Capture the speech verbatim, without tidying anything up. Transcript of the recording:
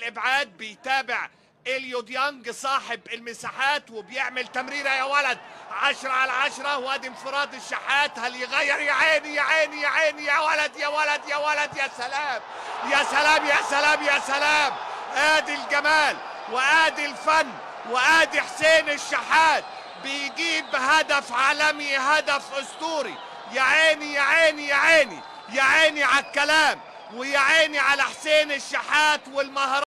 الابعاد بيتابع اليو ديانج صاحب المساحات وبيعمل تمريره يا ولد عشرة على عشرة، وادي انفراد الشحات. هل يغير؟ يا عيني يا عيني يا عيني يا ولد يا ولد يا ولد، يا سلام يا سلام يا سلام يا سلام. ادي الجمال وادي الفن وادي حسين الشحات بيجيب هدف عالمي، هدف اسطوري. يا عيني يا عيني يا عيني يا عيني على الكلام، ويا عيني على حسين الشحات والمهارات.